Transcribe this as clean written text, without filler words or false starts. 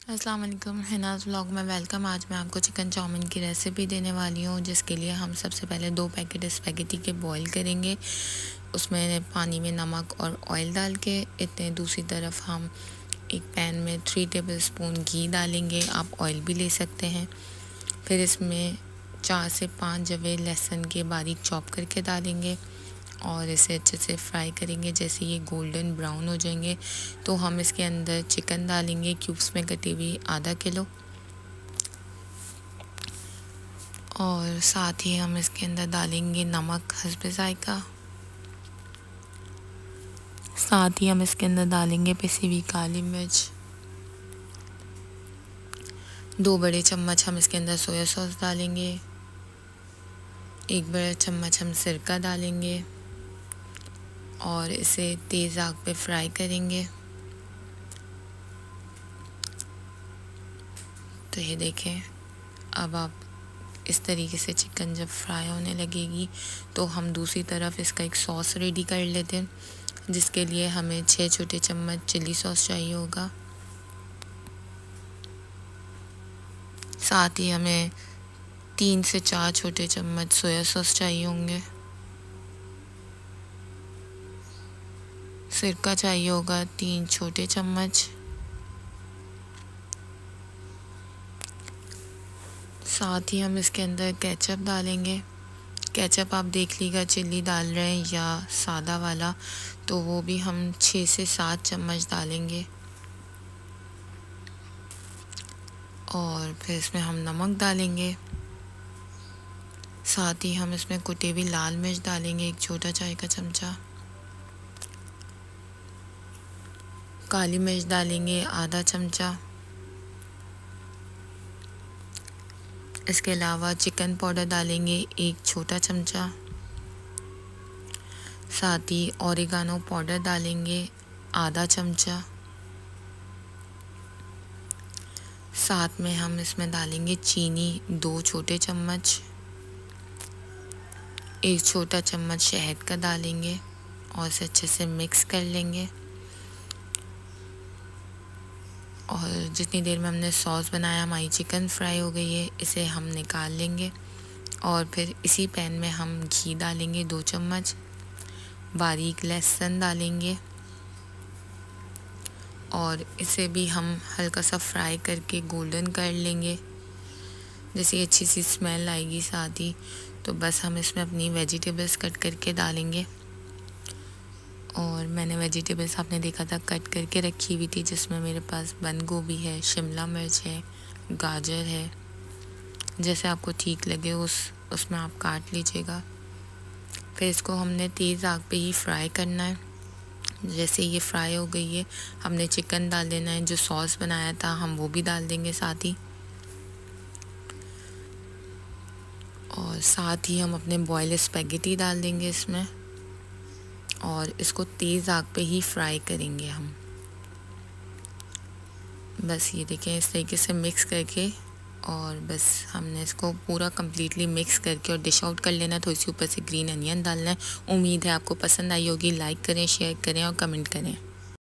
अस्सलाम वालेकुम, हिनाज़ व्लॉग में वेलकम। आज मैं आपको चिकन चाउमीन की रेसिपी देने वाली हूँ, जिसके लिए हम सबसे पहले 2 पैकेट स्पैगेटी के बॉईल करेंगे। उसमें पानी में नमक और ऑयल डाल के इतने। दूसरी तरफ हम एक पैन में 3 टेबलस्पून घी डालेंगे, आप ऑयल भी ले सकते हैं। फिर इसमें 4 से 5 जवे लहसुन के बारीक चॉप करके डालेंगे और इसे अच्छे से फ्राई करेंगे। जैसे ये गोल्डन ब्राउन हो जाएंगे तो हम इसके अंदर चिकन डालेंगे, क्यूब्स में कटी हुई आधा किलो, और साथ ही हम इसके अंदर डालेंगे नमक हस्बे जायका। साथ ही हम इसके अंदर डालेंगे पिसी हुई काली मिर्च। 2 बड़े चम्मच हम इसके अंदर सोया सॉस डालेंगे। 1 बड़ा चम्मच हम सिरका डालेंगे और इसे तेज़ आग पे फ्राई करेंगे। तो ये देखें, अब आप इस तरीके से चिकन जब फ्राई होने लगेगी तो हम दूसरी तरफ इसका एक सॉस रेडी कर लेते हैं, जिसके लिए हमें 6 छोटे चम्मच चिली सॉस चाहिए होगा। साथ ही हमें 3 से 4 छोटे चम्मच सोया सॉस चाहिए होंगे। सिरका चाहिए होगा 3 छोटे चम्मच। साथ ही हम इसके अंदर केचप डालेंगे। केचप आप देख लीजिएगा चिल्ली डाल रहे हैं या सादा वाला, तो वो भी हम 6 से 7 चम्मच डालेंगे। और फिर इसमें हम नमक डालेंगे। साथ ही हम इसमें कुटी हुई लाल मिर्च डालेंगे, 1 छोटा चाय का चमचा। काली मिर्च डालेंगे आधा चमचा। इसके अलावा चिकन पाउडर डालेंगे 1 छोटा चमचा। साथ ही ऑरिगानो पाउडर डालेंगे आधा चमचा। साथ में हम इसमें डालेंगे चीनी 2 छोटे चम्मच। 1 छोटा चम्मच शहद का डालेंगे और इसे अच्छे से मिक्स कर लेंगे। और जितनी देर में हमने सॉस बनाया हमारी चिकन फ्राई हो गई है, इसे हम निकाल लेंगे। और फिर इसी पैन में हम घी डालेंगे 2 चम्मच। बारीक लहसुन डालेंगे और इसे भी हम हल्का सा फ्राई करके गोल्डन कर लेंगे। जैसे अच्छी सी स्मेल आएगी साथ ही, तो बस हम इसमें अपनी वेजिटेबल्स कट करके डालेंगे। और मैंने वेजिटेबल्स आपने देखा था कट करके रखी हुई थी, जिसमें मेरे पास बंद गोभी है, शिमला मिर्च है, गाजर है। जैसे आपको ठीक लगे उसमें आप काट लीजिएगा। फिर इसको हमने तेज़ आग पे ही फ्राई करना है। जैसे ये फ्राई हो गई है, हमने चिकन डाल देना है। जो सॉस बनाया था हम वो भी डाल देंगे साथ ही। और साथ ही हम अपने बॉयल स्पैगेटी डाल देंगे इसमें और इसको तेज़ आग पे ही फ्राई करेंगे हम। बस ये देखें, इस तरीके से मिक्स करके, और बस हमने इसको पूरा कम्प्लीटली मिक्स करके और डिश आउट कर लेना है। थोड़ी सी ऊपर से ग्रीन अनियन डालना है। उम्मीद है आपको पसंद आई होगी। लाइक करें, शेयर करें और कमेंट करें।